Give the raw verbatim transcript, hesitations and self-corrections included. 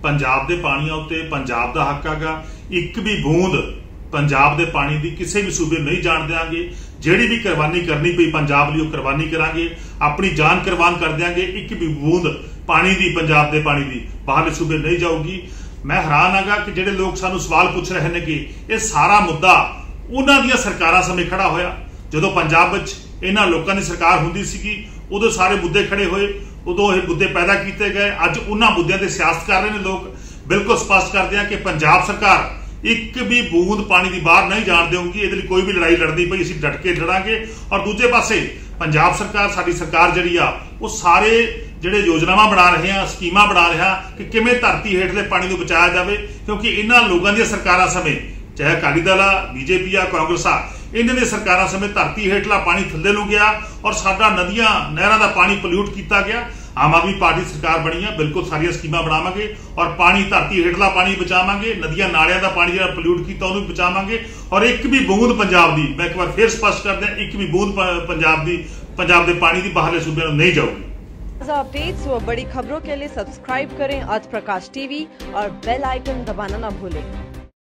पंजाब दे पानियां उत्ते पंजाब दा हक हैगा। एक भी बूंद पंजाब दे पानी दी किसी भी सूबे नहीं जाण देंगे। जिहड़ी भी कुर्बानी करनी पई पंजाब लई कुर्बानी करांगे, अपनी जान कुर्बान कर देंगे। एक भी बूंद पानी दी पंजाब दे पानी दी बाहरले सूबे नहीं जाऊगी। मैं हैरान हागा कि जिहड़े लोग सानू सवाल पुछ रहे ने कि यह सारा मुद्दा उन्हां दीयां सरकारां समय खड़ा होया। जदों पंजाब विच इन्हां लोकां दी सरकार हुंदी सीगी उदों सारे मुद्दे खड़े होए, उदों ये मुद्दे पैदा किए गए। अज उन्हां मुद्दों ते सियासत कर रहे हैं लोग। बिल्कुल स्पष्ट करते हैं कि पंजाब सरकार एक भी बूंद पानी की बाहर नहीं जाण देगी। ये कोई भी लड़ाई लड़नी पई असीं डट के लड़ांगे। और दूजे पासे पंजाब सरकार साडी सरकार जिहड़ी आ वो सारे जिहड़े योजनावां बना रहे हैं, स्कीमां बना रहे हैं कि किवें धरती हेठले पानी नूं बचाया जाए। क्योंकि इन्हां लोकां दी सरकारां समय चाहे अकाली दल आ, बीजेपी आ, कांग्रेस आ, इन्हां दी सरकारां समय धरती हेठला पानी थल्ले नूं गया और साडा नदियां नहरां दा पानी पल्यूट किया गया। आम आदमी पार्टी सरकार बनी है, बिल्कुल सारिया स्कीमां बनावांगे और पानी धरती हेठला पानी बचावांगे, नदियां नालियां दा पानी जिहड़ा पल्यूट किया उहनूं बचावांगे। और एक भी बूंद पंजाब दी, मैं एक बार फिर स्पष्ट कर दें, एक भी बूंद पंजाब दी पंजाब दे पानी दी बाहरले सूबे नहीं जाऊगी। अपडेट्स व बड़ी खबरों के लिए सब्सक्राइब करें आज प्रकाश टीवी और बेल आइकन दबाना ना भूलें।